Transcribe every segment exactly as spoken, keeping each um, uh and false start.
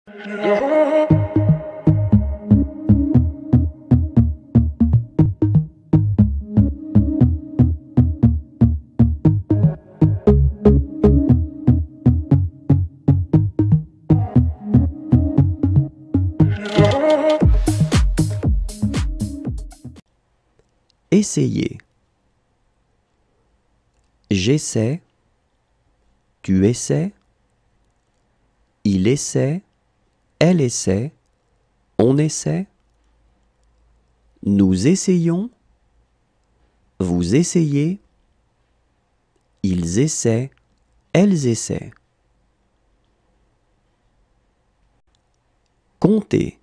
Essayez. J'essaie. Tu essaies. Il essaie. Elle essaie. On essaie. Nous essayons. Vous essayez. Ils essaient. Elles essaient. Comptez.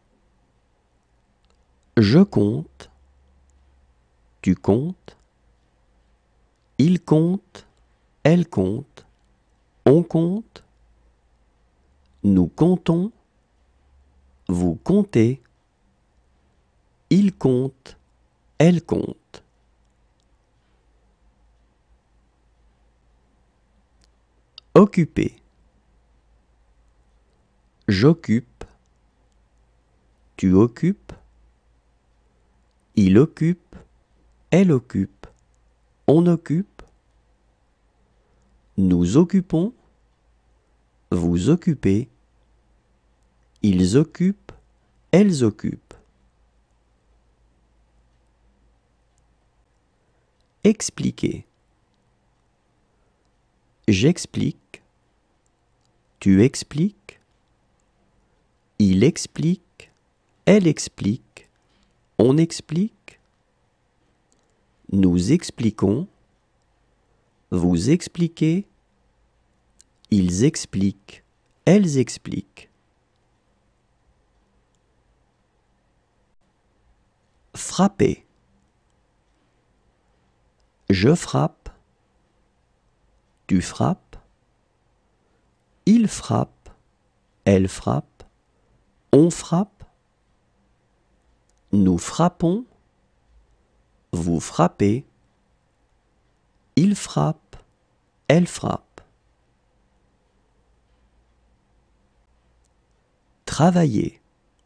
Je compte. Tu comptes. Il compte. Elle compte. On compte. Nous comptons. Vous comptez. Il compte. Elle compte. Occuper. J'occupe. Tu occupes. Il occupe. Elle occupe. On occupe. Nous occupons. Vous occupez. Ils occupent. Elles occupent. Expliquer. J'explique. Tu expliques. Il explique. Elle explique. On explique. Nous expliquons. Vous expliquez. Ils expliquent. Elles expliquent. Frapper. Je frappe. Tu frappes. Il frappe. Elle frappe. On frappe. Nous frappons. Vous frappez. Il frappe. Elle frappe. Travailler.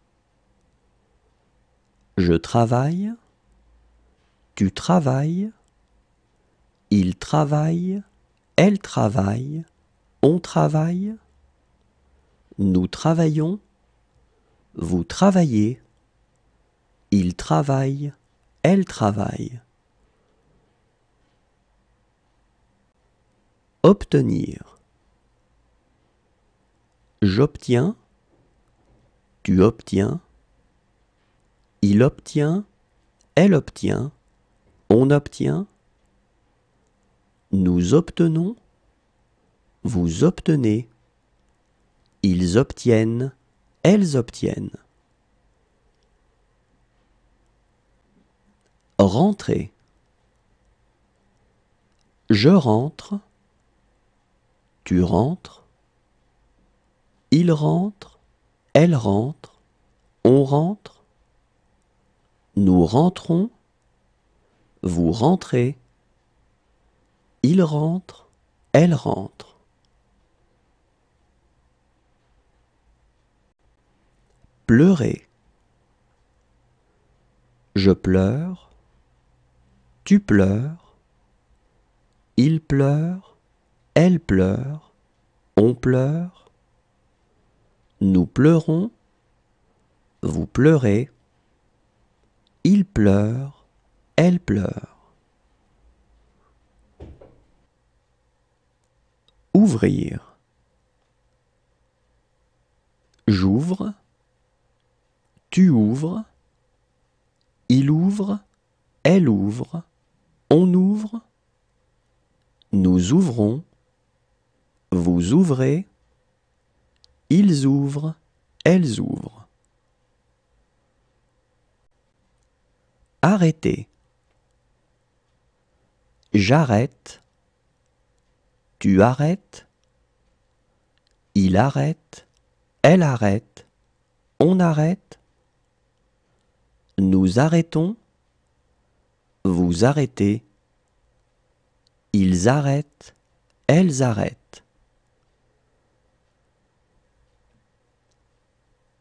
Je travaille. Tu travailles. Il travaille. Elle travaille. On travaille. Nous travaillons. Vous travaillez. Il travaille. Elle travaille. Obtenir. J'obtiens. Tu obtiens. Il obtient. Elle obtient. On obtient. Nous obtenons. Vous obtenez. Ils obtiennent. Elles obtiennent. Rentrer. Je rentre. Tu rentres. Il rentre. Elle rentre. On rentre. Nous rentrons. Vous rentrez. Il rentre. Elle rentre. Pleurer. Je pleure. Tu pleures. Il pleure. Elle pleure. On pleure. Nous pleurons. Vous pleurez. Il pleure. Elle pleure. Ouvrir. J'ouvre. Tu ouvres. Il ouvre. Elle ouvre. On ouvre. Nous ouvrons. Vous ouvrez. Ils ouvrent. Elles ouvrent. Arrêter. J'arrête. Tu arrêtes. Il arrête. Elle arrête. On arrête. Nous arrêtons. Vous arrêtez. Ils arrêtent. Elles arrêtent.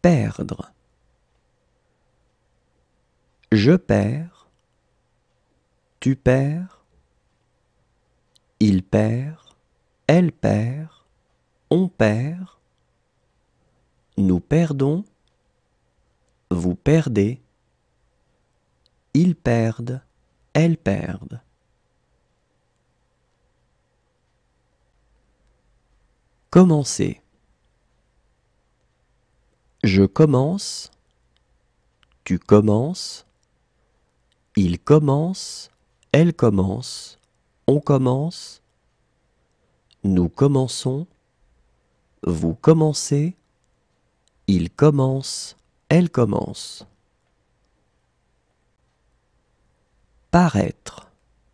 perdre. Je perds, tu perds, il perd, elle perd, on perd, nous perdons, vous perdez, ils perdent, elles perdent. Commencer. Je commence, tu commences, il commence, elle commence, on commence, nous commençons, vous commencez, il commence, elle commence. Paraître.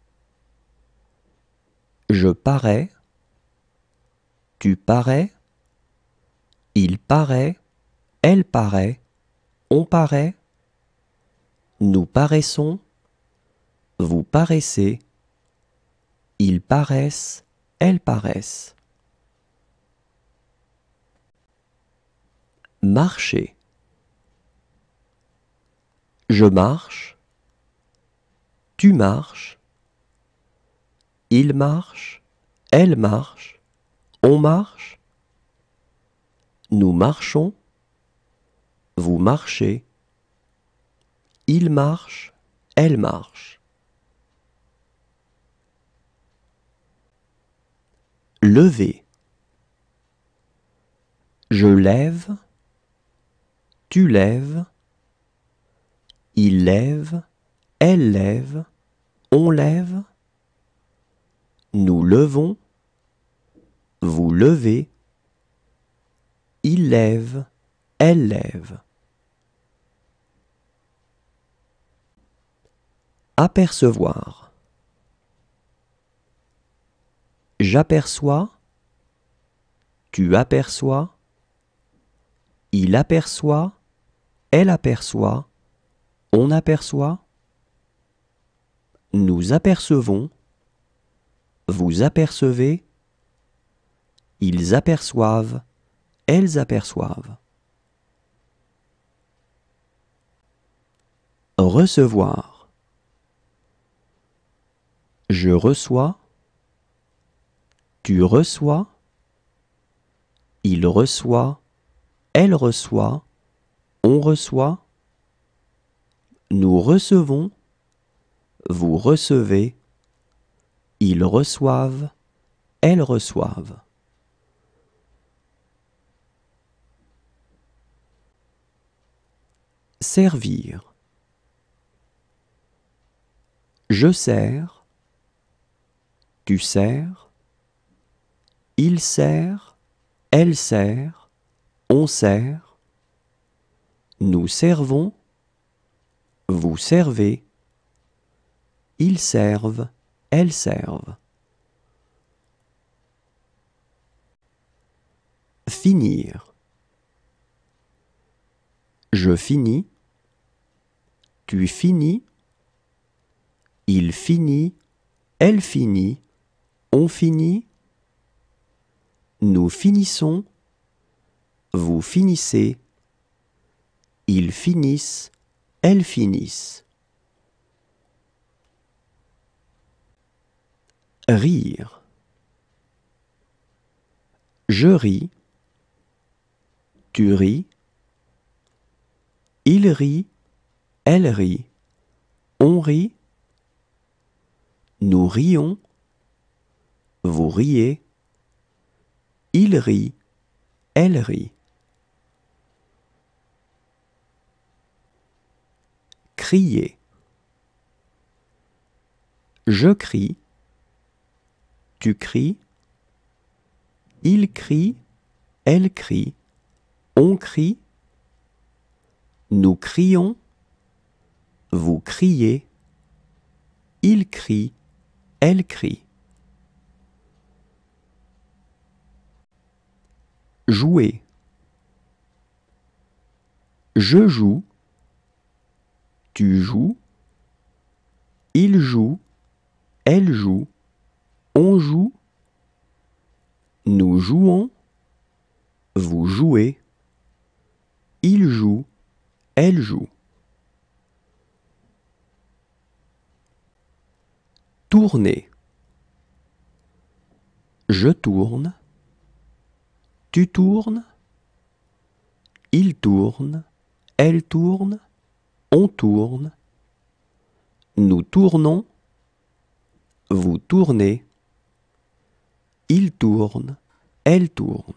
Je parais, tu parais, il paraît, elle paraît, on paraît, nous paraissons, vous paraissez, ils paraissent, elles paraissent. Marcher. Je marche, tu marches, il marche, elle marche, on marche, nous marchons, vous marchez, il marche, elle marche. Lever. Je lève, tu lèves, il lève, elle lève, on lève, nous levons, vous levez, il lève, elle lève. Apercevoir. J'aperçois, tu aperçois, il aperçoit, elle aperçoit, on aperçoit, nous apercevons, vous apercevez, ils aperçoivent, elles aperçoivent. Recevoir. Je reçois, tu reçois, il reçoit, elle reçoit, on reçoit, nous recevons, vous recevez, ils reçoivent, elles reçoivent. Servir. Je sers, tu sers, il sert, elle sert, on sert, nous servons, vous servez, ils servent, elles servent. Finir. Je finis, tu finis, il finit, elle finit, on finit, nous finissons, vous finissez, ils finissent, elles finissent. Rire. Je ris, tu ris, il rit, elle rit, on rit, nous rions, vous riez, il rit, elle rit. Crier. Je crie, tu cries, il crie, elle crie, on crie, nous crions, vous criez, il crie, elle crie. Jouer. Je joue, tu joues, il joue, elle joue, on joue, nous jouons, vous jouez, il joue, elle joue. Tourner. Je tourne, tu tournes, il tourne, elle tourne, on tourne, nous tournons, vous tournez, il tourne, elle tourne.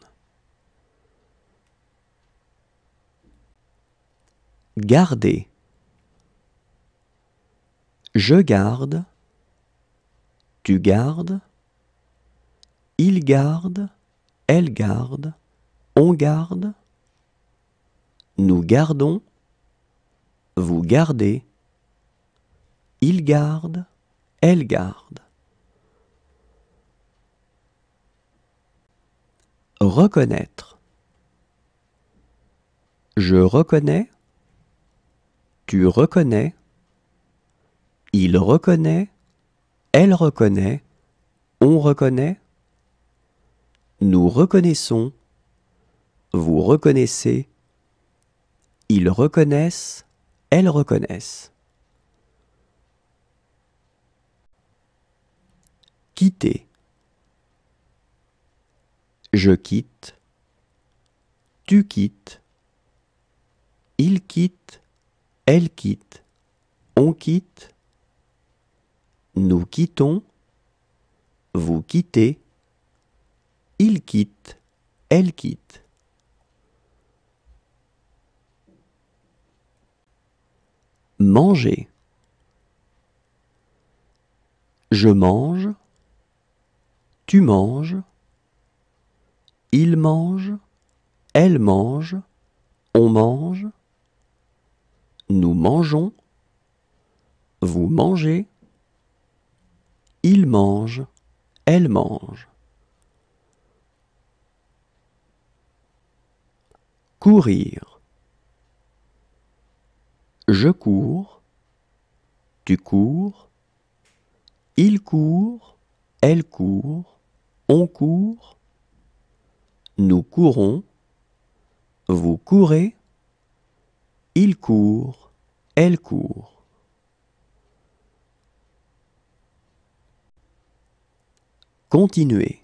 Garder. Je garde, tu gardes, il garde, elle garde, on garde, nous gardons, vous gardez, il garde, elle garde. Reconnaître. Je reconnais, tu reconnais, il reconnaît, elle reconnaît, on reconnaît, nous reconnaissons, vous reconnaissez, ils reconnaissent, elles reconnaissent. Quitter. Je quitte, tu quittes, il quitte, elle quitte, on quitte, nous quittons, vous quittez, il quitte, elle quitte. Manger. Je mange, tu manges, il mange, elle mange, on mange, nous mangeons, vous mangez, il mange, elle mange. Courir. Je cours, tu cours, il court, elle court, on court, nous courons, vous courez, il court, elle court. Continuer.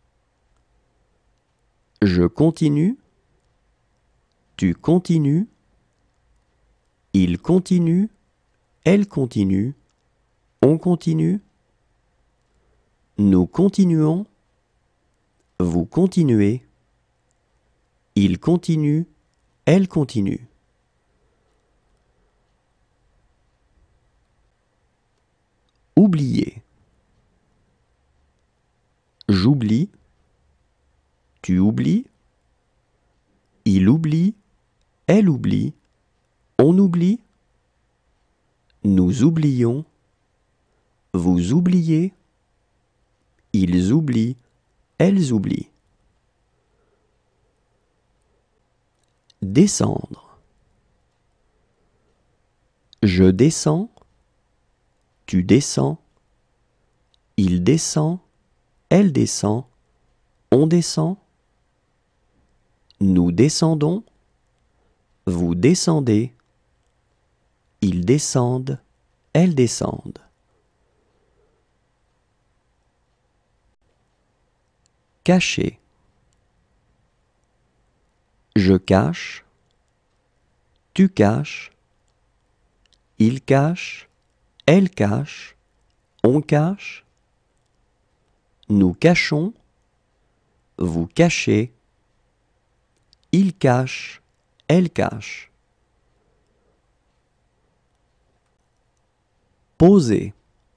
Je continue, tu continues, il continue, elle continue, on continue, nous continuons, vous continuez, il continue, elle continue. Oublier. J'oublie, tu oublies, il oublie, elle oublie, on oublie, nous oublions, vous oubliez, ils oublient, elles oublient. Descendre. Je descends, tu descends, il descend, elle descend, on descend, nous descendons, vous descendez, ils descendent, elles descendent. Cacher. Je cache, tu caches, il cache, elle cache, on cache, nous cachons, vous cachez, il cache, elle cache. Poser.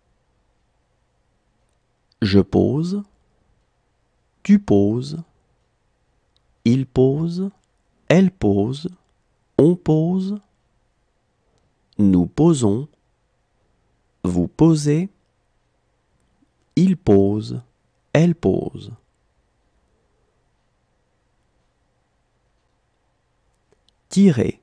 Je pose, tu poses, il pose, elle pose, on pose, nous posons, vous posez, il pose, elle pose. Tirer.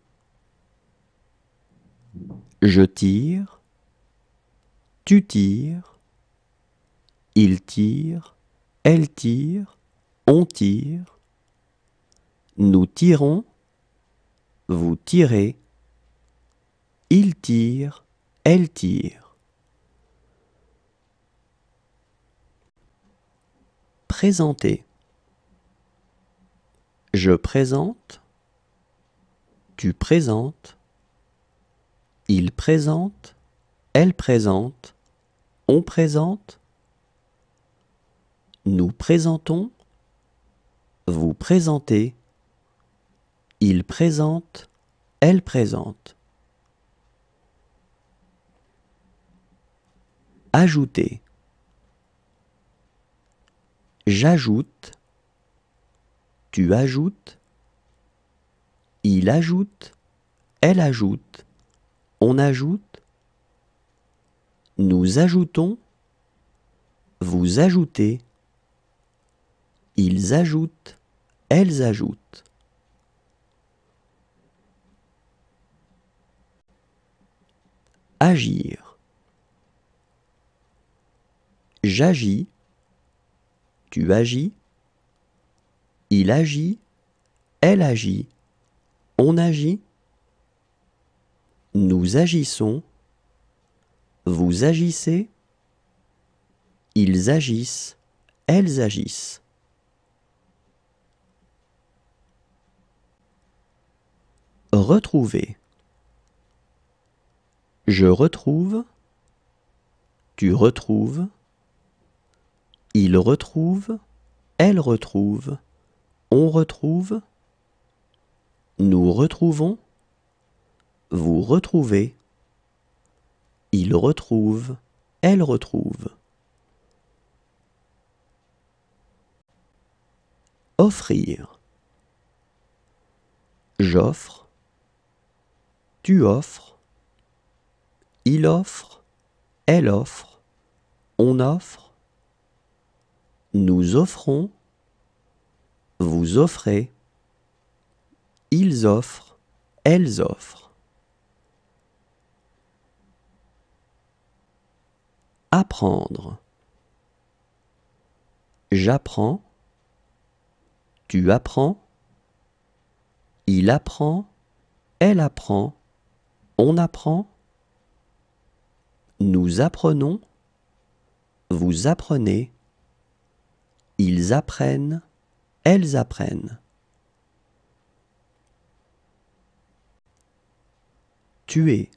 Je tire, tu tires, il tire, elle tire, on tire, nous tirons, vous tirez, il tire, elle tire. Présenter. Je présente, tu présentes, il présente, elle présente, on présente, nous présentons, vous présentez, il présente, elle présente. Ajouter. J'ajoute, tu ajoutes, il ajoute, elle ajoute, on ajoute, nous ajoutons, vous ajoutez, ils ajoutent, elles ajoutent. Agir. J'agis, tu agis, il agit, elle agit, on agit, nous agissons, vous agissez, ils agissent, elles agissent. Retrouver. Je retrouve, tu retrouves, il retrouve, elle retrouve, on retrouve, nous retrouvons, vous retrouvez, il retrouve, elle retrouve. Offrir. J'offre, tu offres, il offre, elle offre, on offre, nous offrons, vous offrez, ils offrent, elles offrent. Apprendre. J'apprends, tu apprends, il apprend, elle apprend, on apprend, nous apprenons, vous apprenez, ils apprennent, elles apprennent. Tuer.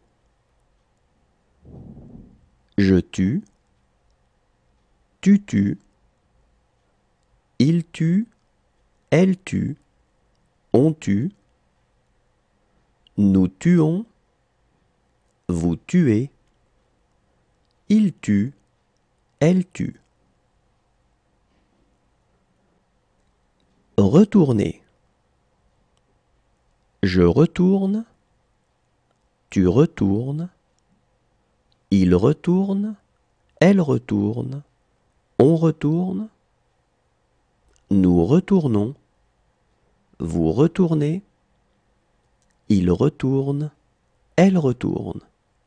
Je tue, tu tues, il tue, elle tue, on tue, nous tuons, vous tuez, il tue, elle tue. Retourner. Je retourne, tu retournes, il retourne, elle retourne, on retourne, nous retournons, vous retournez, il retourne, elle retourne.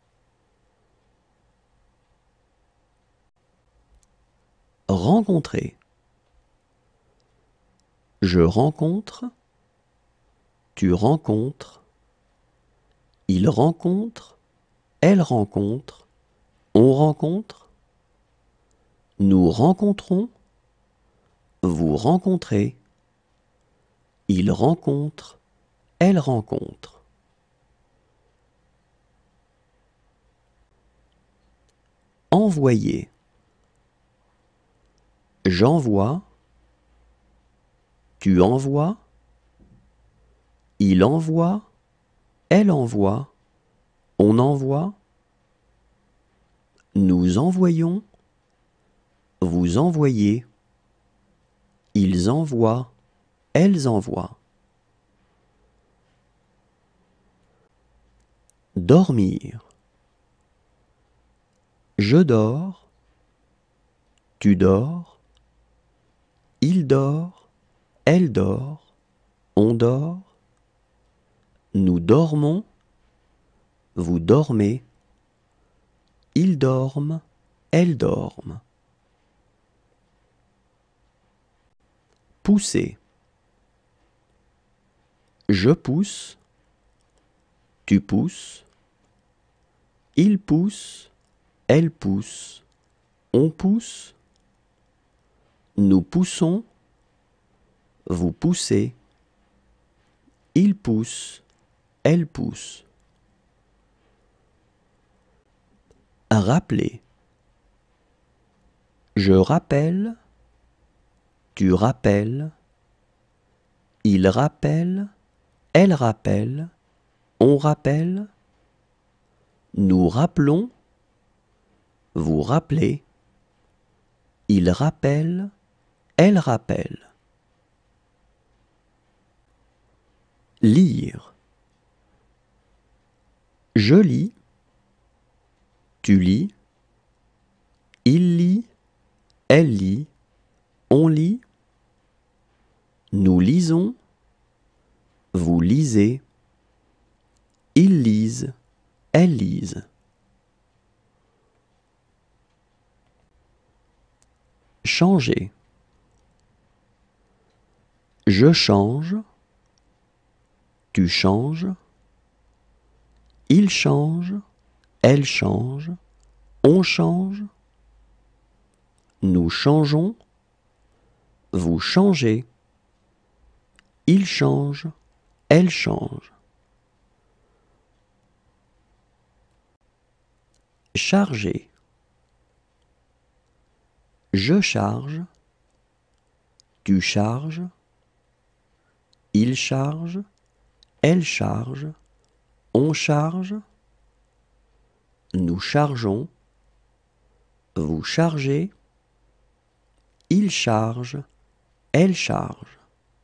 Rencontrer. Je rencontre, tu rencontres, il rencontre, elle rencontre, on rencontre, nous rencontrons, vous rencontrez, il rencontre, elle rencontre. Envoyer. J'envoie, tu envoies, il envoie, elle envoie, on envoie, nous envoyons, vous envoyez, ils envoient, elles envoient. Dormir. Je dors, tu dors, il dort, elle dort, on dort, nous dormons, vous dormez, ils dorment, elles dorment. Pousser. Je pousse, tu pousses, il pousse, elle pousse, on pousse, nous poussons, vous poussez, il pousse, elle pousse. Rappeler. Je rappelle, tu rappelles, il rappelle, elle rappelle, on rappelle, nous rappelons, vous rappelez, il rappelle, elle rappelle. Lire. Je lis, tu lis, il lit, elle lit, on lit, nous lisons, vous lisez, ils lisent, elles lisent. Changer. Je change, tu changes, il change, elle change, on change, nous changeons, vous changez, il change, elle change. Charger. Je charge, tu charges, il charge, elle charge, on charge, nous chargeons, vous chargez, il charge, elle charge.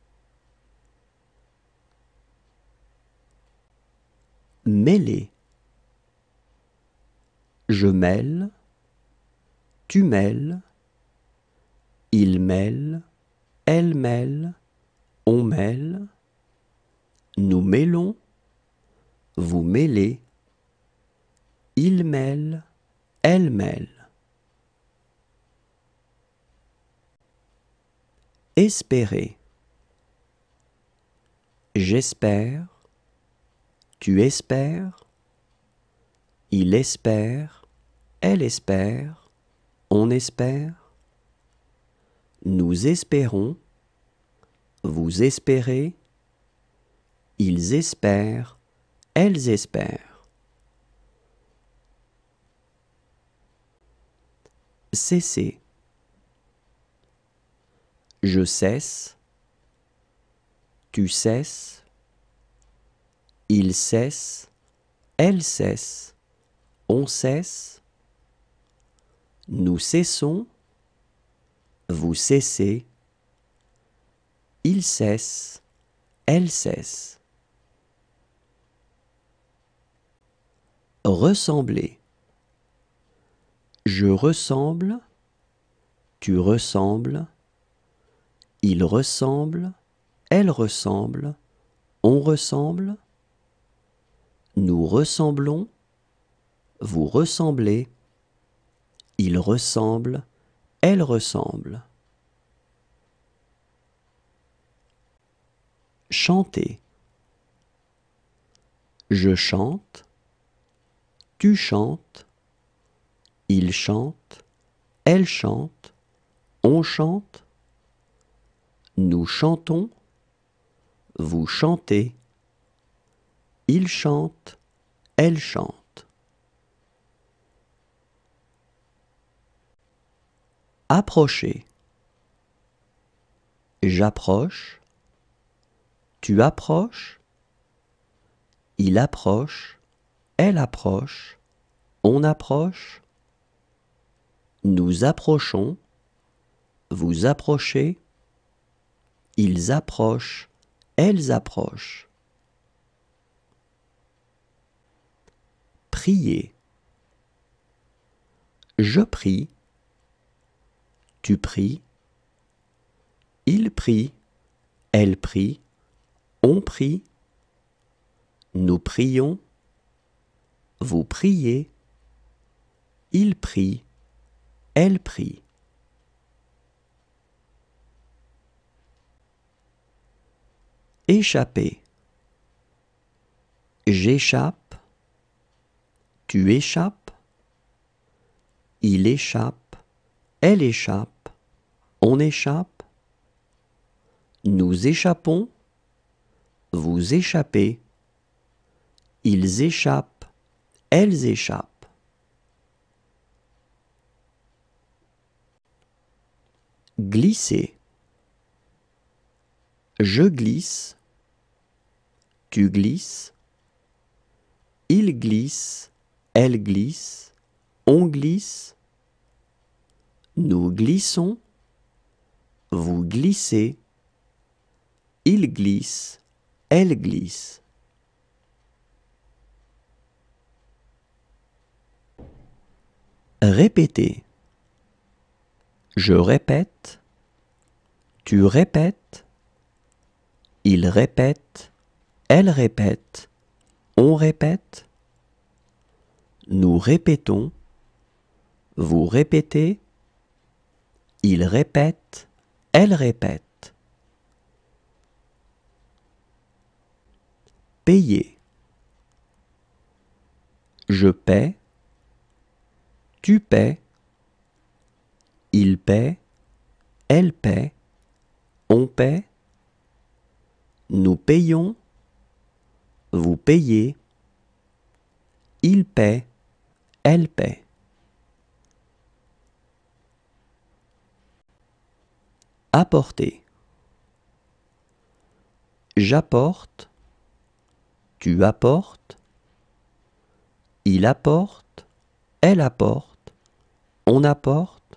Mêler. Je mêle, tu mêles, il mêle, elle mêle, on mêle, nous mêlons, vous mêlez, il mêle, elle mêle. Espérer. J'espère, tu espères, il espère, elle espère, on espère, nous espérons, vous espérez, ils espèrent, elles espèrent. Cesser. Je cesse, tu cesses, il cesse, elle cesse, on cesse, nous cessons, vous cessez, il cesse, elle cesse. Ressembler. Je ressemble, tu ressembles, il ressemble, elle ressemble, on ressemble, nous ressemblons, vous ressemblez, il ressemble, elle ressemble. Chanter. Je chante, tu chantes, il chante, elle chante, on chante, nous chantons, vous chantez, il chante, elle chante. Approcher. J'approche, tu approches, il approche, elle approche, on approche, nous approchons, vous approchez, ils approchent, elles approchent. Prier. Je prie, tu pries, il prie, elle prie, on prie, nous prions, vous priez, il prie, elle prie. Échapper. J'échappe. Tu échappes. Il échappe. Elle échappe. On échappe. Nous échappons. Vous échappez. Ils échappent. Elles échappent. Glisser. Je glisse. Tu glisses. Il glisse. Elle glisse. On glisse. Nous glissons. Vous glissez. Il glisse. Elle glisse. Répéter. Je répète. Tu répètes. Il répète. Elle répète. On répète. Nous répétons. Vous répétez. Il répète. Elle répète. Payer. Je paie. Tu paies. Il paie. Elle paie. On paie. Nous payons. Vous payez. Il paie. Elle paie. Apporter. J'apporte. Tu apportes. Il apporte. Elle apporte. On apporte.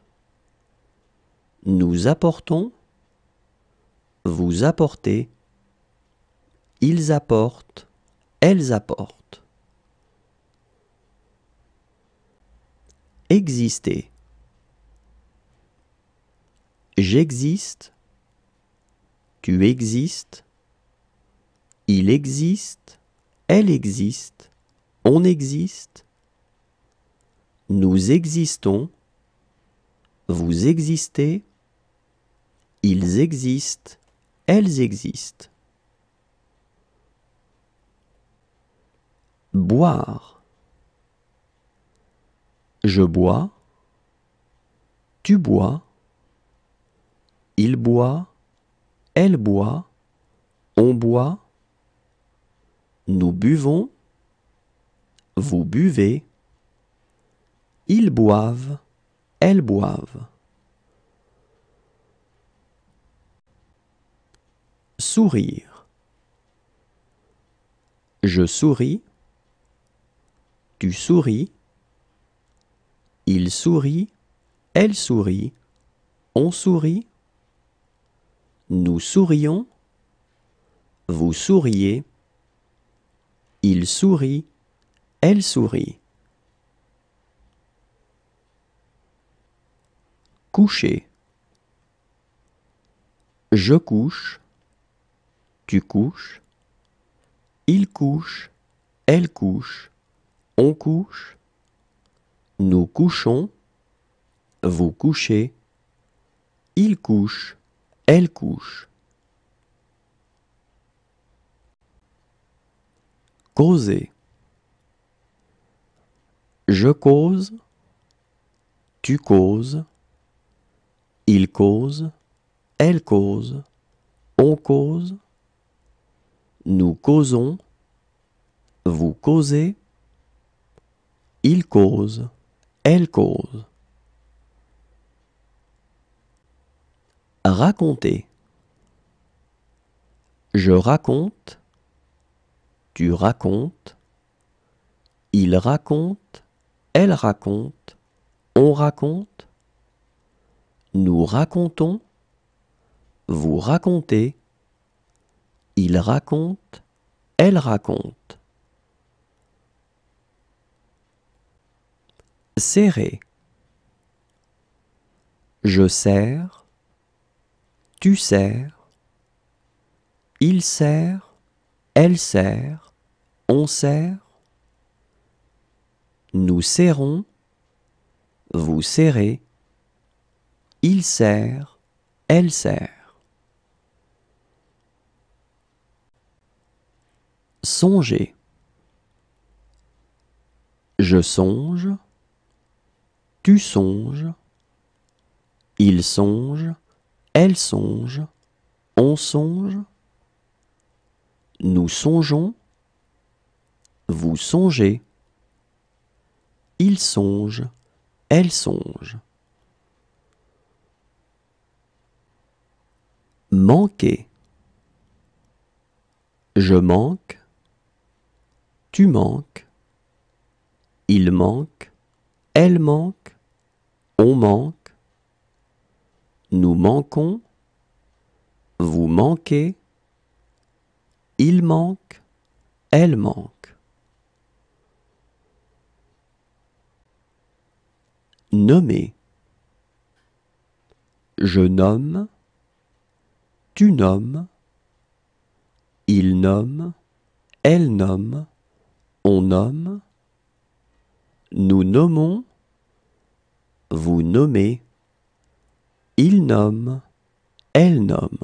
Nous apportons. Vous apportez. Ils apportent. Elles apportent. Exister. J'existe. Tu existes. Il existe. Elle existe. On existe. Nous existons. Vous existez. Ils existent. Elles existent. Boire. Je bois. Tu bois. Il boit. Elle boit. On boit. Nous buvons. Vous buvez. Ils boivent. Elles boivent. Sourire. Je souris. Tu souris. Il sourit. Elle sourit. On sourit. Nous sourions. Vous souriez. Il sourit. Elle sourit. Coucher. Je couche. Tu couches. Il couche. Elle couche. On couche. Nous couchons. Vous couchez. Il couche. Elle couche. Causer. Je cause. Tu causes. Il cause. Elle cause. On cause. Nous causons. Vous causez. Il cause. Elle cause. Raconter. Je raconte. Tu racontes. Il raconte. Elle raconte. On raconte. Nous racontons. Vous racontez. Il raconte. Elle raconte. Serrer. Je serre. Tu serres. Il serre. Elle serre. On serre. Nous serrons. Vous serrez. Il serre. Elle serre. Songer. Je songe, tu songes, il songe, elle songe, on songe, nous songeons, vous songez, il songe, elle songe. Manquer. Je manque, tu manques, il manque, elle manque, on manque, nous manquons, vous manquez, il manque, elle manque. Nommer. Je nomme, tu nommes, il nomme, elle nomme, on nomme, nous nommons, vous nommez, il nomme, elle nomme.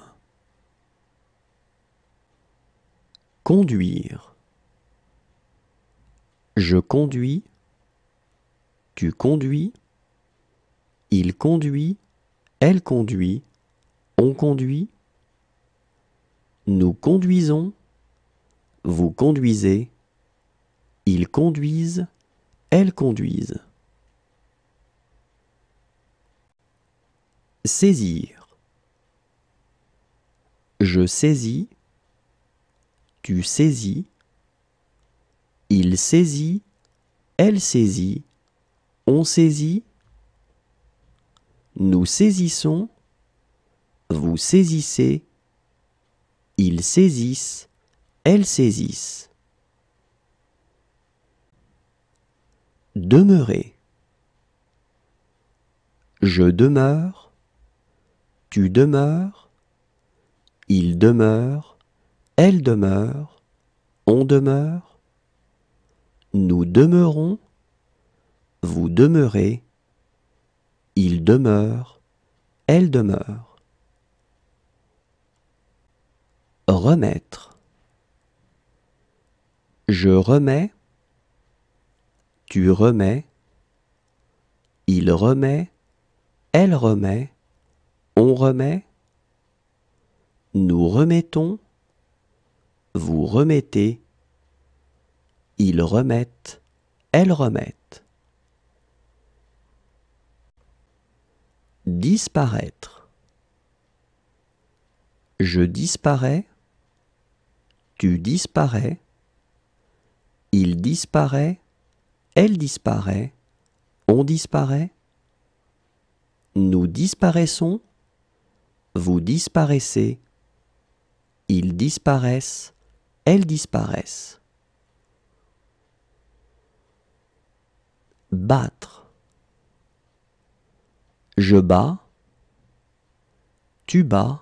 Conduire. Je conduis, tu conduis, il conduit, elle conduit, on conduit, nous conduisons, vous conduisez, ils conduisent, elles conduisent. Saisir. Je saisis, tu saisis, il saisit, elle saisit, on saisit, nous saisissons, vous saisissez, ils saisissent, elles saisissent. Demeurer. Je demeure, tu demeures, il demeure, elle demeure, on demeure, nous demeurons, vous demeurez, il demeure, elle demeure. Remettre. Je remets, tu remets, il remet, elle remet, on remet, nous remettons, vous remettez, ils remettent, elles remettent. Disparaître. Je disparais, tu disparais, il disparaît, elle disparaît, on disparaît, nous disparaissons, vous disparaissez, ils disparaissent, elles disparaissent. Battre. Je bats, tu bats,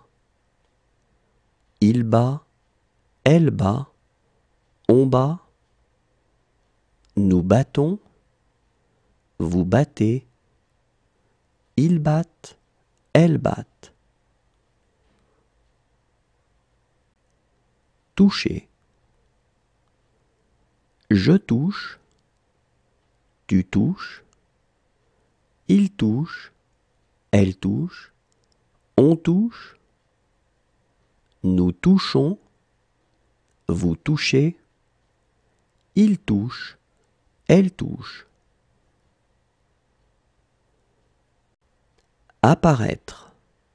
il bat, elle bat, on bat, nous battons, vous battez, ils battent, elles battent. Toucher. Je touche, tu touches, il touche, elle touche, on touche, nous touchons, vous touchez, il touche, elle touche. Apparaître.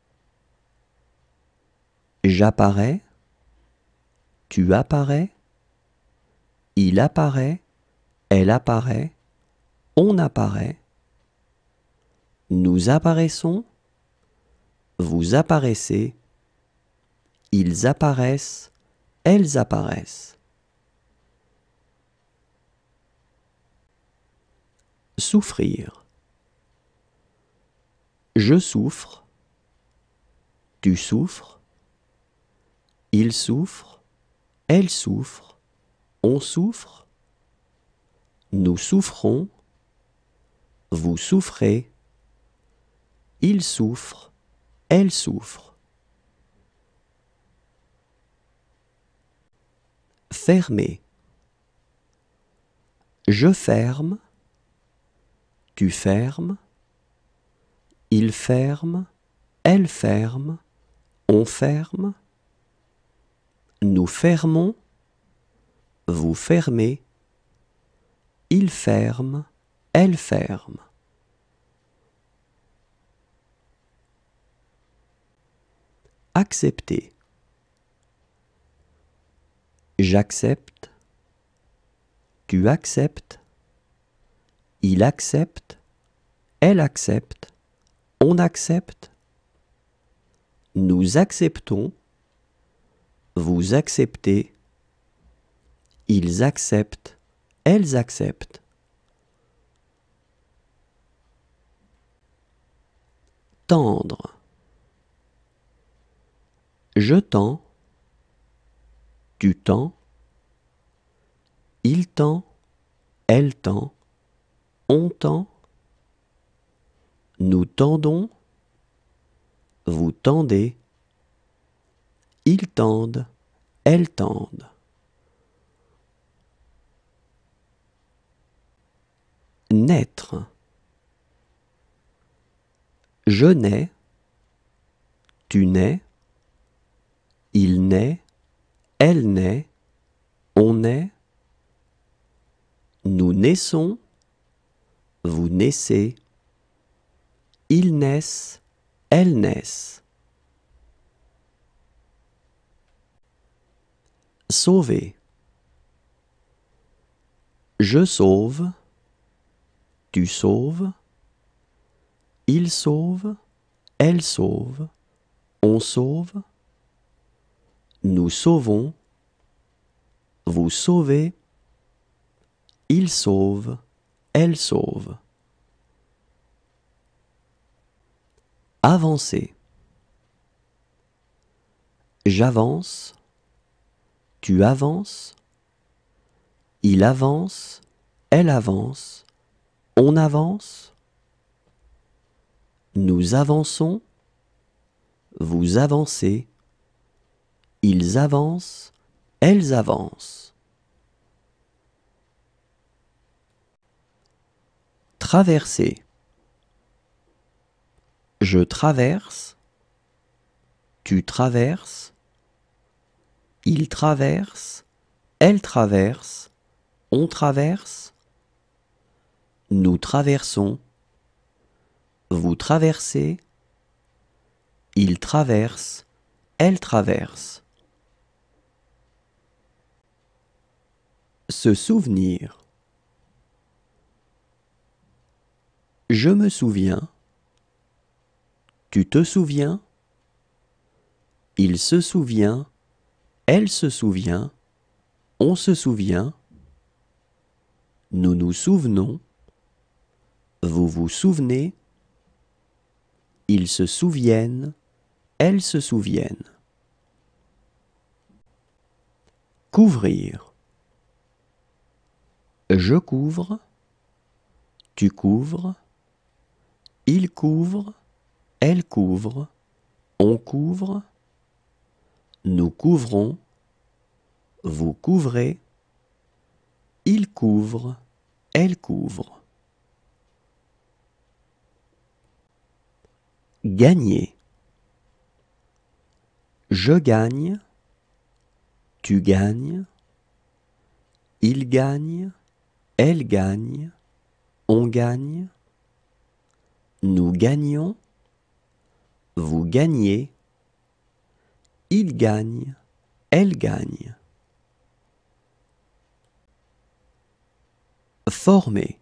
J'apparais, tu apparais, il apparaît, elle apparaît, on apparaît, nous apparaissons, vous apparaissez, ils apparaissent, elles apparaissent. Souffrir. Je souffre, tu souffres, il souffre, elle souffre, on souffre, nous souffrons, vous souffrez, il souffre, elle souffre. Fermer. Je ferme, tu fermes, il ferme, elle ferme, on ferme, nous fermons, vous fermez, il ferme, elle ferme. Accepter. J'accepte, tu acceptes, il accepte, elle accepte, on accepte, nous acceptons, vous acceptez, ils acceptent, elles acceptent. Tendre. Je tends, tu tends, il tend, elle tend, on tend, nous tendons, vous tendez, ils tendent, elles tendent. Naître. Je nais, tu nais, il naît, elle naît, on naît, nous naissons, vous naissez, ils naissent, elles naissent. Sauver. Je sauve, tu sauves, il sauve, elle sauve, on sauve, nous sauvons, vous sauvez, il sauve, elle sauve. Avancer. J'avance, tu avances, il avance, elle avance, on avance, nous avançons, vous avancez, ils avancent, elles avancent. Traverser. Je traverse, tu traverses, il traverse, elle traverse, on traverse, nous traversons, vous traversez, il traverse, elle traverse. Se souvenir. Je me souviens, tu te souviens, il se souvient, elle se souvient, on se souvient, nous nous souvenons, vous vous souvenez, ils se souviennent, elles se souviennent. Couvrir. Je couvre, tu couvres, il couvre, elle couvre, on couvre, nous couvrons, vous couvrez, il couvre, elle couvre. Gagner. Je gagne, tu gagnes, il gagne, elle gagne, on gagne, nous gagnons, vous gagnez, il gagne, elle gagne. Former.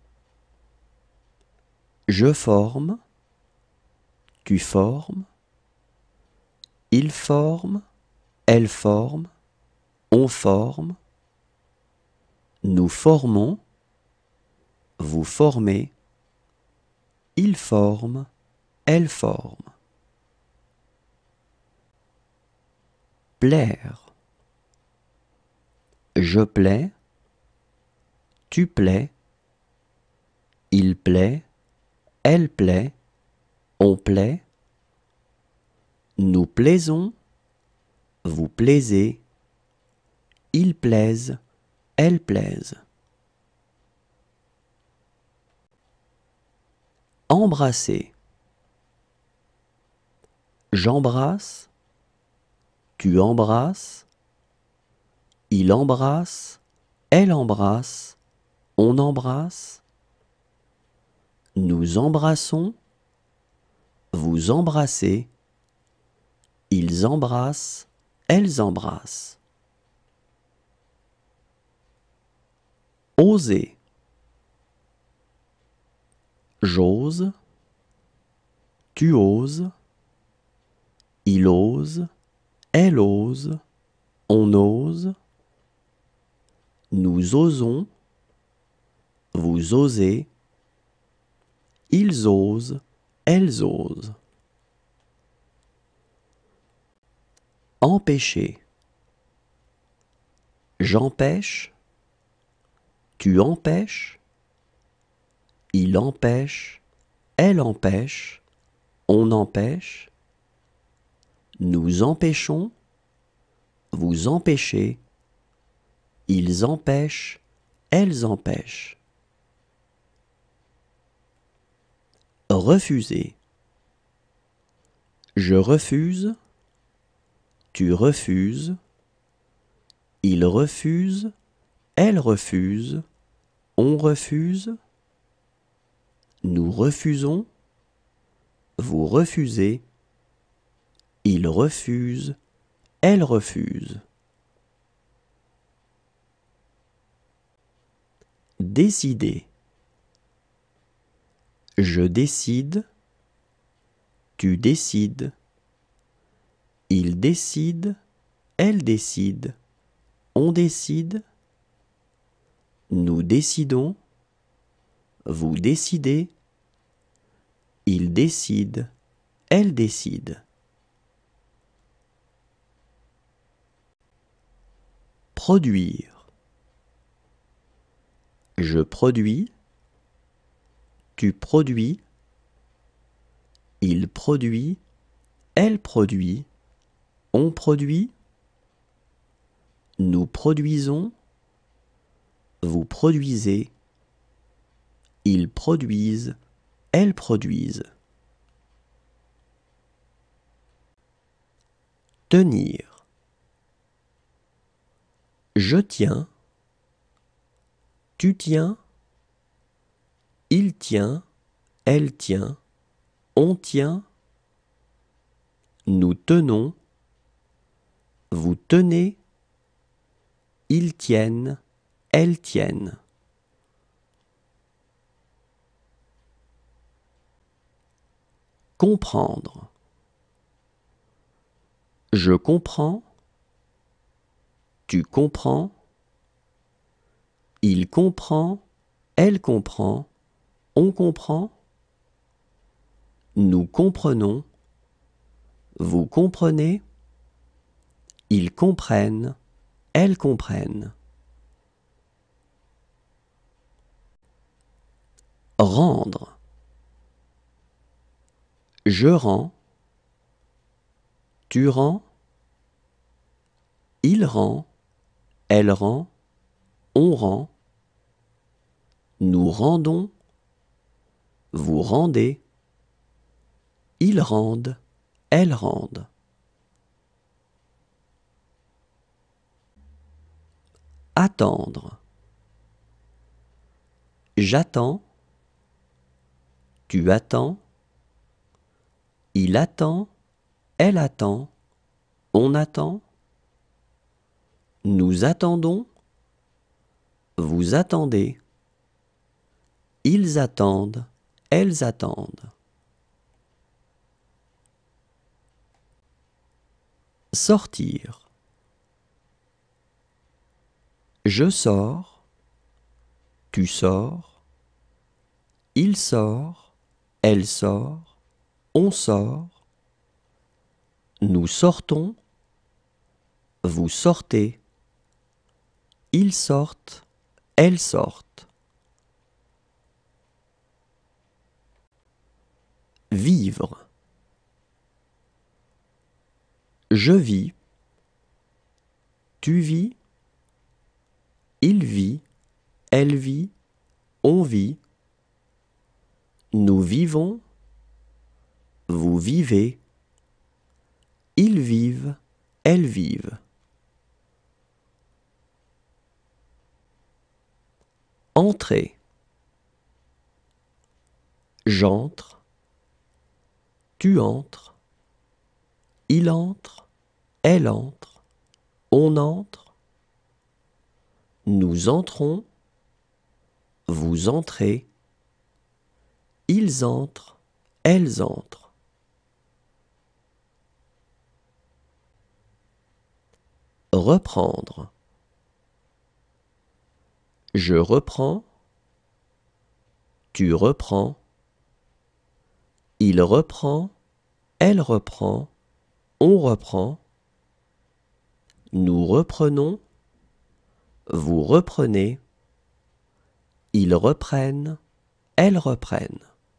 Je forme, tu formes, il forme, elle forme, on forme, nous formons, vous formez, il forme, elle forme. Plaire. Je plais, tu plais, il plaît, elle plaît, on plaît, nous plaisons, vous plaisez, ils plaisent, elles plaisent. Embrasser. J'embrasse. Tu embrasses. Il embrasse. Elle embrasse. On embrasse. Nous embrassons. Vous embrassez. Ils embrassent. Elles embrassent. Oser. J'ose. Tu oses. Il ose. Elle ose. On ose. Nous osons. Vous osez. Ils osent. Elles osent. Empêcher. J'empêche. Tu empêches. Il empêche. Elle empêche. On empêche. Nous empêchons. Vous empêchez. Ils empêchent. Elles empêchent. Refuser. Je refuse. Tu refuses. Il refuse. Elle refuse. On refuse. Nous refusons. Vous refusez. Il refuse. Elle refuse. Décider. Je décide. Tu décides. Il décide. Elle décide. On décide. Nous décidons. Vous décidez. Il décide. Elle décide. Produire. Je produis. Tu produis. Il produit. Elle produit. On produit. Nous produisons. Vous produisez. Ils produisent. Elles produisent. Tenir. Je tiens. Tu tiens. Il tient. Elle tient. On tient. Nous tenons. Vous tenez. Ils tiennent. Elles tiennent. Comprendre. Je comprends. Tu comprends. Il comprend. Elle comprend. On comprend. Nous comprenons. Vous comprenez. Ils comprennent. Elles comprennent. Rendre. Je rends. Tu rends. Il rend. Elle rend. On rend. Nous rendons. Vous rendez. Ils rendent. Elles rendent. Attendre. J'attends. Tu attends. Il attend. Elle attend. On attend. Nous attendons. Vous attendez. Ils attendent. Elles attendent. Sortir. Je sors. Tu sors. Il sort. Elle sort. On sort. Nous sortons. Vous sortez. Ils sortent. Elles sortent. Vivre. Je vis. Tu vis. Il vit. Elle vit. On vit. Nous vivons, vous vivez, ils vivent, elles vivent. Entrez. J'entre, tu entres, il entre, elle entre, on entre, nous entrons, vous entrez, ils entrent, elles entrent. Reprendre. Je reprends, tu reprends, il reprend, elle reprend, on reprend, nous reprenons, vous reprenez, ils reprennent, elles reprennent.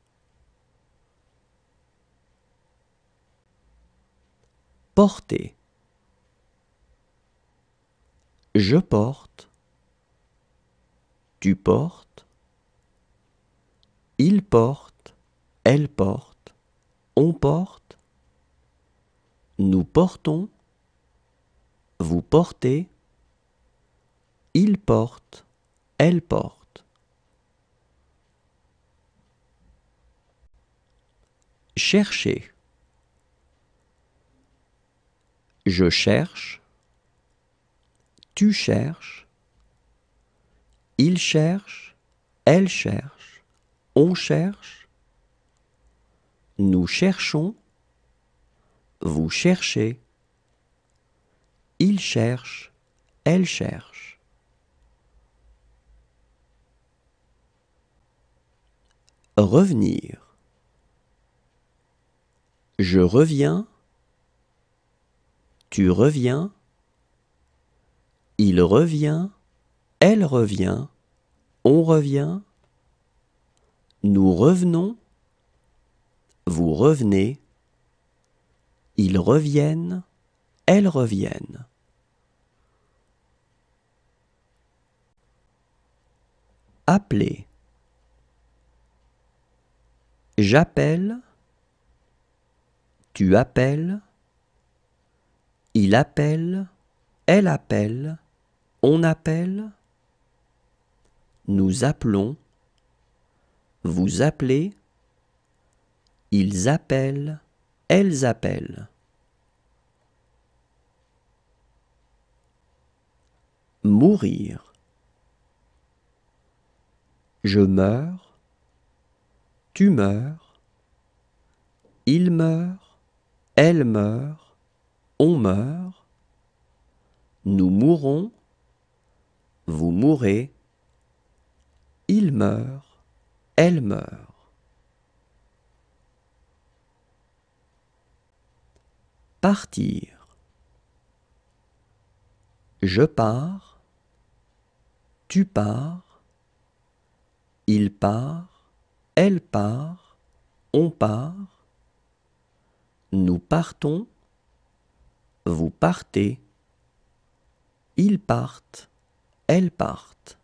Porter. Je porte, tu portes, il porte, elle porte, on porte, nous portons, vous portez, il porte, elle porte. Chercher. Je cherche, tu cherches, il cherche, elle cherche, on cherche, nous cherchons, vous cherchez, il cherche, elle cherche. Revenir. Je reviens, tu reviens, il revient, elle revient, on revient, nous revenons, vous revenez, ils reviennent, elles reviennent. Appeler. J'appelle, tu appelles, il appelle, elle appelle, on appelle, nous appelons, vous appelez, ils appellent, elles appellent. Mourir. Je meurs, tu meurs, il meurt, elle meurt, on meurt, nous mourons, vous mourrez, il meurt, elle meurt. Partir. Je pars, tu pars, il part, elle part, on part, nous partons, vous partez, ils partent, elles partent.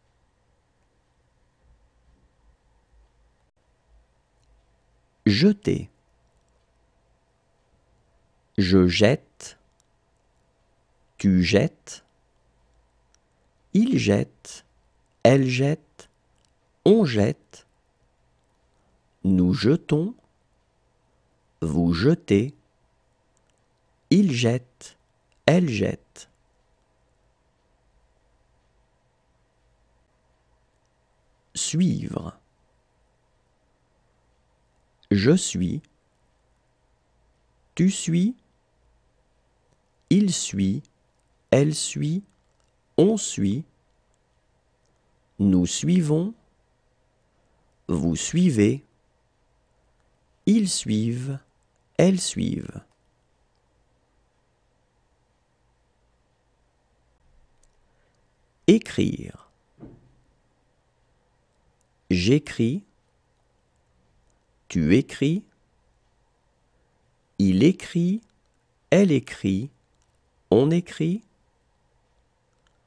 Jeter. Je jette, tu jettes, il jette, elle jette, on jette, nous jetons, vous jetez, il jette, elle jette. Suivre. Je suis, tu suis, il suit, elle suit, on suit, nous suivons, vous suivez, ils suivent, elles suivent. Écrire. J'écris, tu écris, il écrit, elle écrit, on écrit,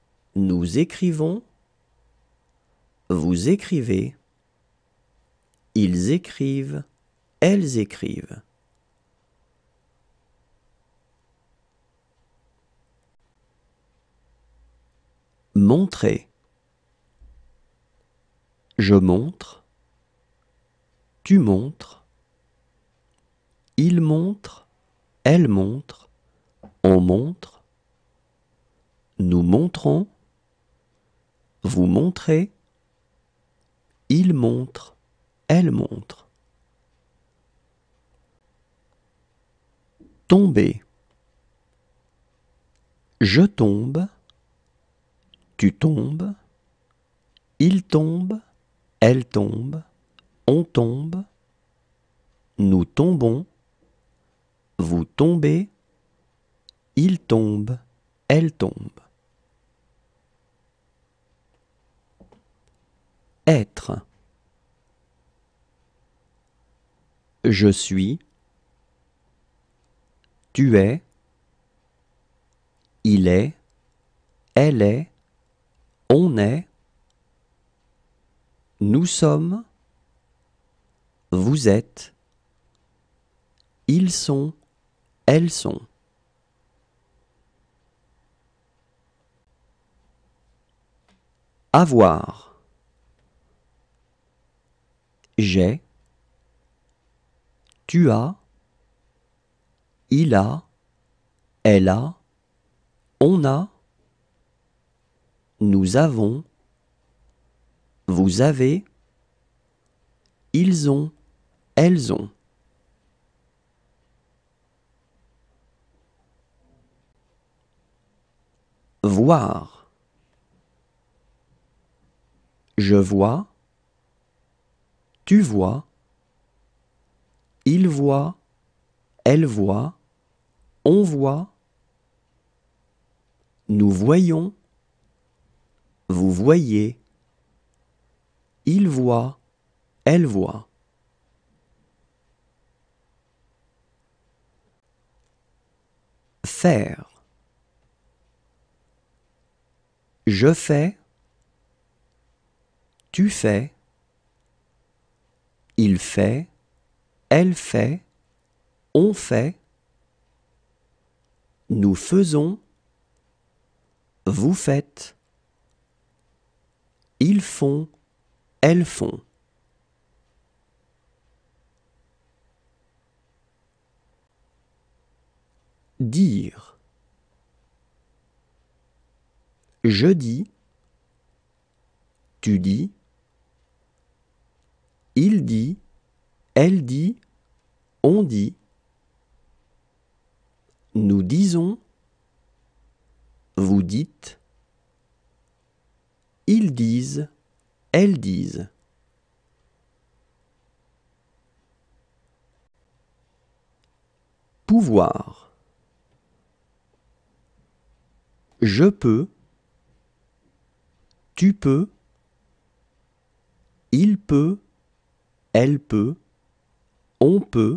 nous écrivons, vous écrivez, Ils écrivent, elles écrivent. Montrer. Je montre. Tu montres. Il montre. Elle montre. On montre. Nous montrons. Vous montrez. Il montre. Elle montre. Tomber. Je tombe. Tu tombes. Il tombe. Elle tombe. On tombe. Nous tombons. Vous tombez. Il tombe. Elle tombe. Être. Je suis. Tu es. Il est. Elle est. On est. Nous sommes. Vous êtes. Ils sont. Elles sont. Avoir. J'ai. Tu as. Il a. Elle a. On a. Nous avons. Vous avez. Ils ont. Elles ont. Voir. Je vois. Tu vois. Il voit. Elle voit. On voit. Nous voyons. Vous voyez. Il voit. Elle voit. Faire. Je fais. Tu fais. Il fait. Elle fait. On fait. Nous faisons. Vous faites. Ils font. Elles font. Dire. Je dis. Tu dis. Il dit. Elle dit. On dit. Nous disons. Vous dites. Ils disent. Elles disent. Pouvoir. Je peux. Tu peux. Il peut. Elle peut. On peut.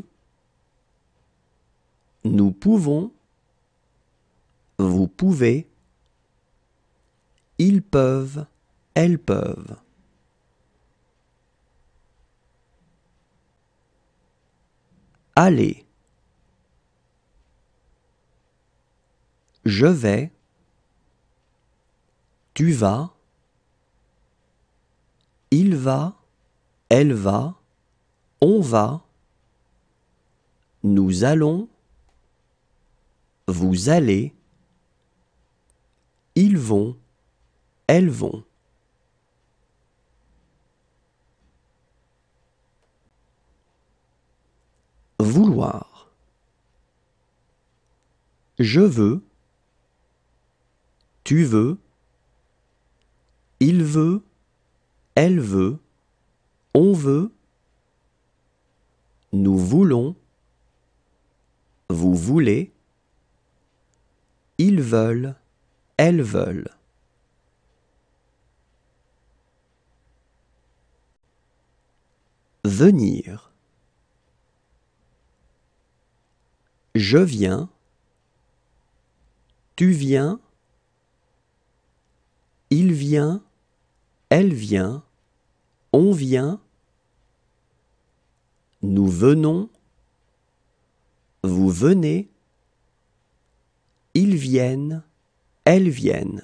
Nous pouvons. Vous pouvez. Ils peuvent. Elles peuvent. Aller. Je vais. Tu vas. Il va. Elle va. On va. Nous allons. Vous allez. Ils vont. Elles vont. Vouloir. Je veux. Tu veux. Il veut. Elle veut. On veut. Nous voulons. Vous voulez. Ils veulent. Elles veulent. Venir. Je viens. Tu viens. Il vient. Elle vient. On vient. Nous venons, vous venez, ils viennent, elles viennent.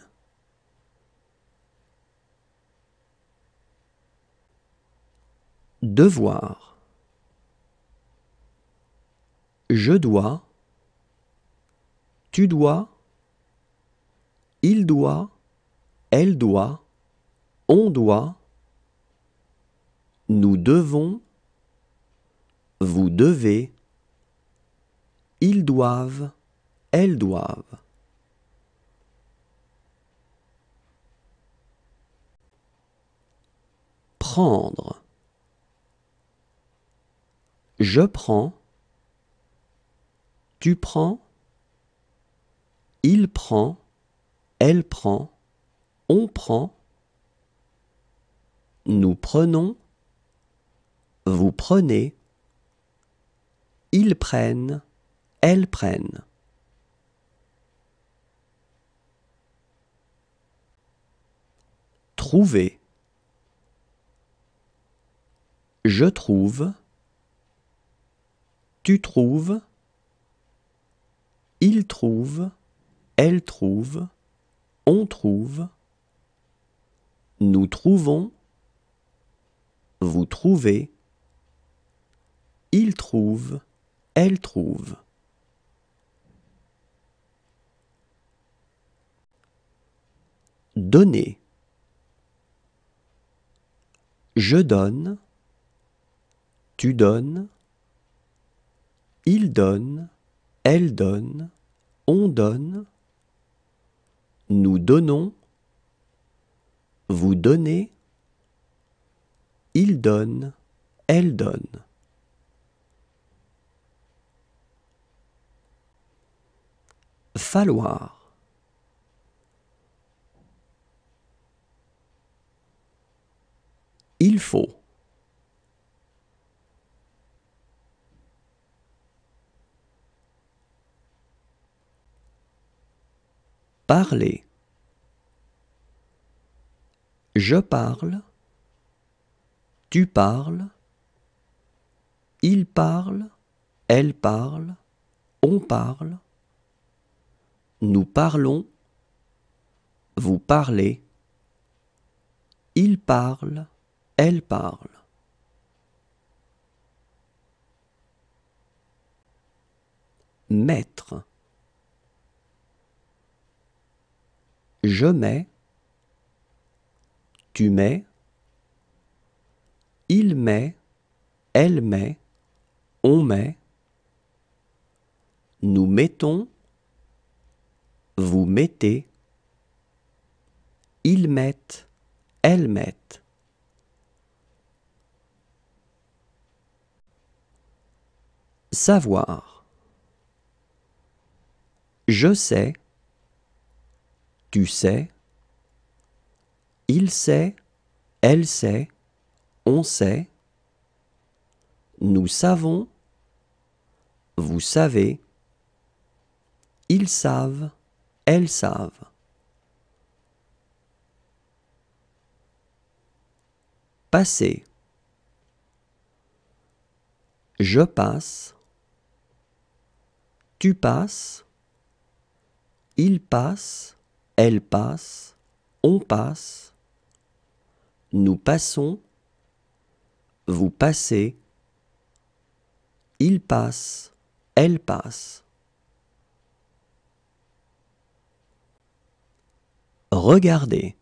Devoir. Je dois, tu dois, il doit, elle doit, on doit, nous devons, vous devez, ils doivent, elles doivent. Prendre. Je prends, tu prends, il prend, elle prend, on prend, nous prenons, vous prenez, ils prennent, elles prennent. Trouver. Je trouve, tu trouves, il trouve, elle trouve, on trouve, nous trouvons, vous trouvez, il trouve, elle trouve. Donner. Je donne, tu donnes, il donne, elle donne, on donne, nous donnons, vous donnez, il donne, elle donne. Falloir. Il faut. Parler. Je parle, tu parles, il parle, elle parle, on parle, nous parlons, vous parlez, il parle, elle parle. Mettre. Je mets, tu mets, il met, elle met, on met, nous mettons, vous mettez, ils mettent, elles mettent. Savoir. Je sais, tu sais, il sait, elle sait, on sait, nous savons, vous savez, ils savent, elles savent. Passer. Je passe, tu passes, il passe, elle passe, on passe, nous passons, vous passez, il passe, elle passe. Regardez.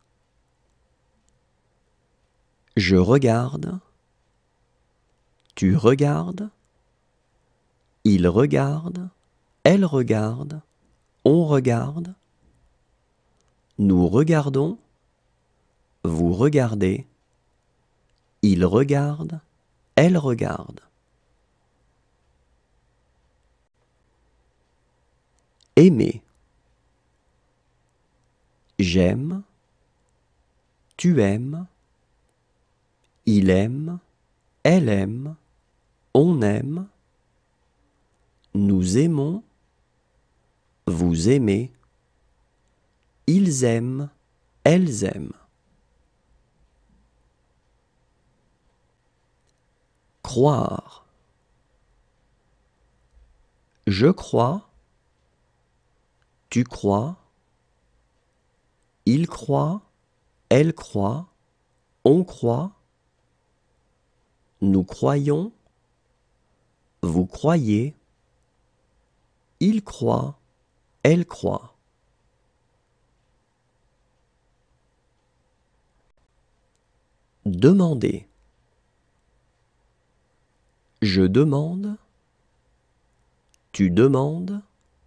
Je regarde, tu regardes, il regarde, elle regarde, on regarde, nous regardons, vous regardez, il regarde, elle regarde. Aimer. J'aime, tu aimes, il aime, elle aime, on aime, nous aimons, vous aimez, ils aiment, elles aiment. Croire. Je crois, tu crois, il croit, elle croit, on croit, nous croyons, vous croyez, il croit, elle croit. Demander. Je demande, tu demandes,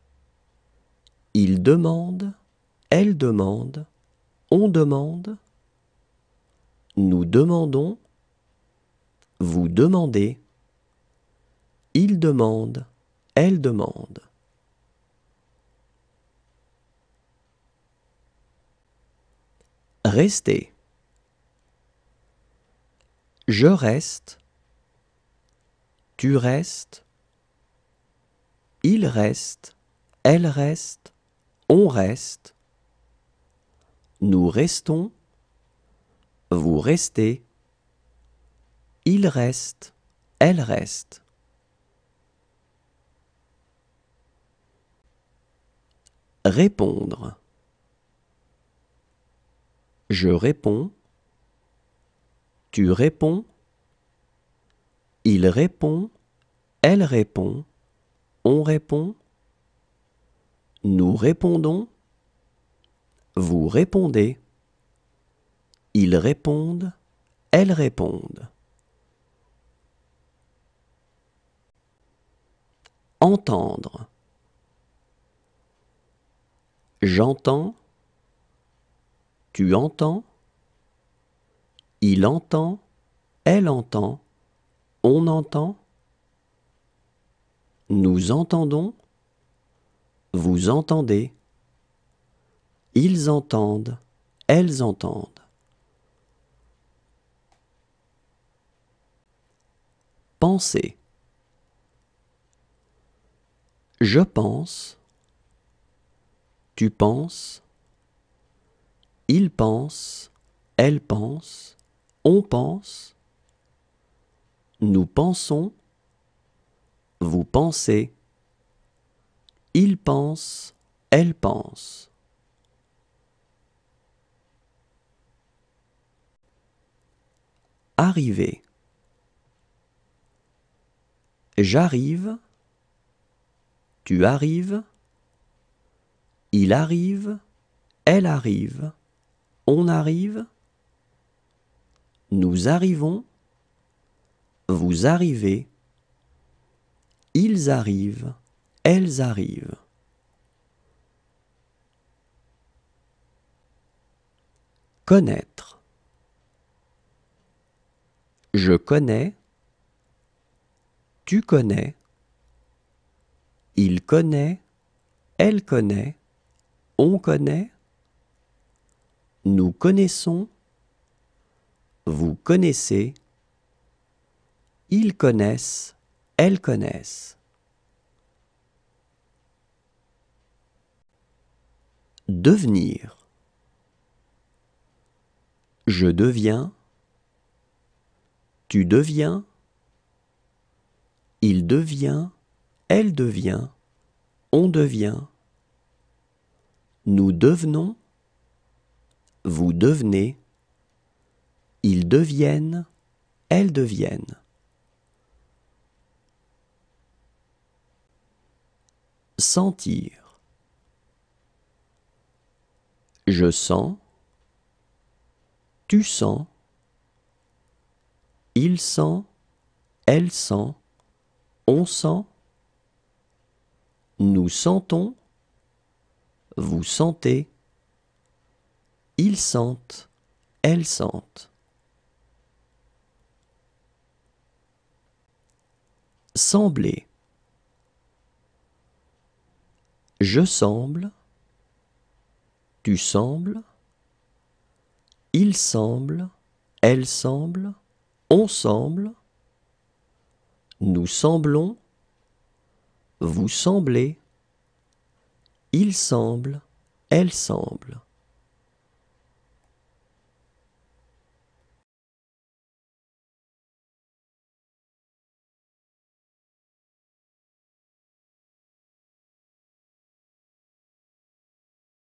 il demande, elle demande, on demande, nous demandons, vous demandez, il demande, elle demande. Rester. Je reste, tu restes, il reste, elle reste, on reste, nous restons, vous restez, il reste, elle reste. Répondre. Je réponds, tu réponds, il répond, elle répond, on répond, nous répondons, vous répondez, ils répondent, elles répondent. Entendre. J'entends, tu entends, il entend, elle entend, on entend, nous entendons, vous entendez, ils entendent, elles entendent. Penser. Je pense, tu penses, il pense, elle pense, on pense, nous pensons, vous pensez, il pense, elle pense. Arriver. J'arrive, tu arrives, il arrive, elle arrive, on arrive, nous arrivons, vous arrivez, ils arrivent, elles arrivent. Connaître. Je connais, tu connais, il connaît, elle connaît, on connaît, nous connaissons, vous connaissez, ils connaissent, elles connaissent. Devenir. Je deviens, tu deviens, il devient, elle devient, on devient, nous devenons, vous devenez, ils deviennent, elles deviennent. Sentir. Je sens, tu sens, il sent, elle sent, on sent, nous sentons, vous sentez, ils sentent, elles sentent. Sembler. Je semble, tu sembles, il semble, elle semble, on semble, nous semblons, vous semblez, il semble, elle semble.